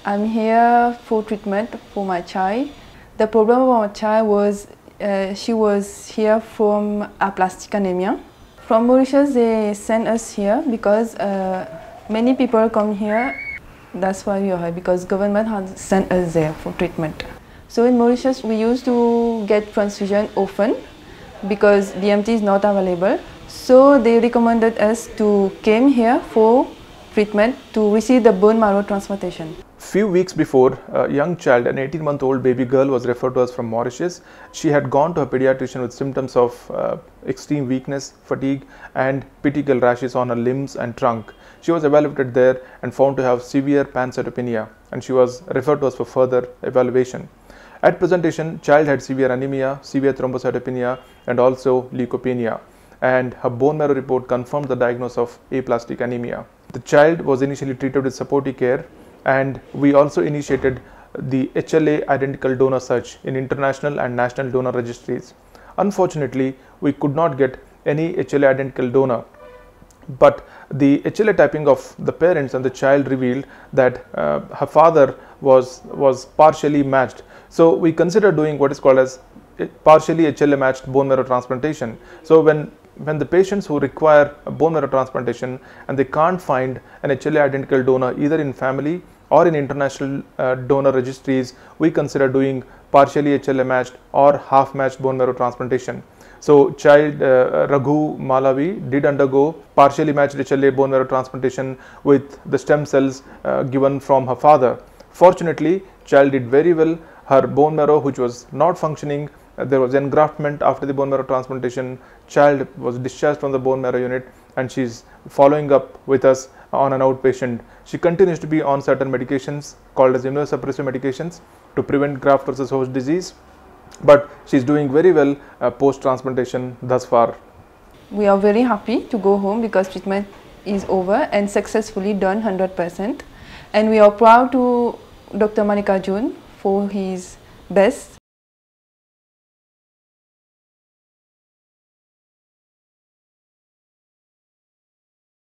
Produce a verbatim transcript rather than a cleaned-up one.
I'm here for treatment for my child. The problem of my child was uh, she was here from aplastic anemia. From Mauritius they sent us here because uh, many people come here. That's why we are here, because government has sent us there for treatment. So in Mauritius we used to get transfusion often because D M T is not available. So they recommended us to come here for treatment to receive the bone marrow transplantation. Few weeks before, a young child, an eighteen month old baby girl, was referred to us from Mauritius. She had gone to a pediatrician with symptoms of uh, extreme weakness, fatigue and petechial rashes on her limbs and trunk. She was evaluated there and found to have severe pancytopenia, and she was referred to us for further evaluation. At presentation, child had severe anemia, severe thrombocytopenia and also leukopenia, and her bone marrow report confirmed the diagnosis of aplastic anemia. The child was initially treated with supportive care, and we also initiated the H L A identical donor search in international and national donor registries. Unfortunately, we could not get any H L A identical donor, but the H L A typing of the parents and the child revealed that uh, her father was, was partially matched. So we considered doing what is called as partially H L A matched bone marrow transplantation. So when when the patients who require a bone marrow transplantation and they can't find an H L A identical donor either in family or in international uh, donor registries, we consider doing partially H L A matched or half matched bone marrow transplantation. So child uh, Raghoo Malavi did undergo partially matched H L A bone marrow transplantation with the stem cells uh, given from her father. Fortunately, child did very well. Her bone marrow, which was not functioning, uh, there was engraftment after the bone marrow transplantation. Child was discharged from the bone marrow unit, and she's following up with us on an outpatient. She continues to be on certain medications called as immunosuppressive medications to prevent graft versus host disease, but she's doing very well uh, post transplantation thus far. We are very happy to go home because treatment is over and successfully done one hundred percent, and we are proud to Doctor Mallikarjun for his best